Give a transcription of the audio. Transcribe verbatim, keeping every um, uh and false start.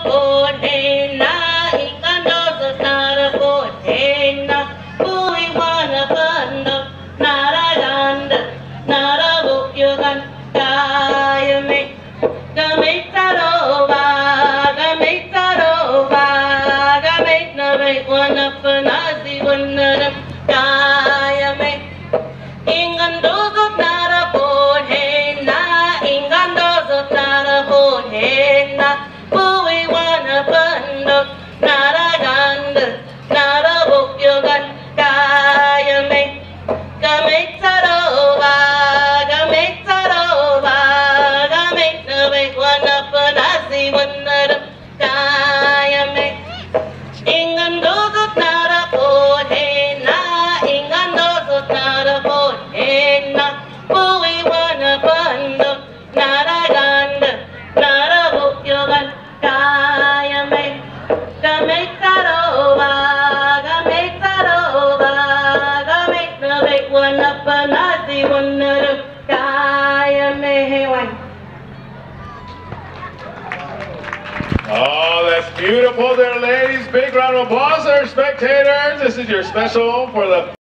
Oh, that's beautiful there, ladies. Big round of applause, our spectators. This is your special for the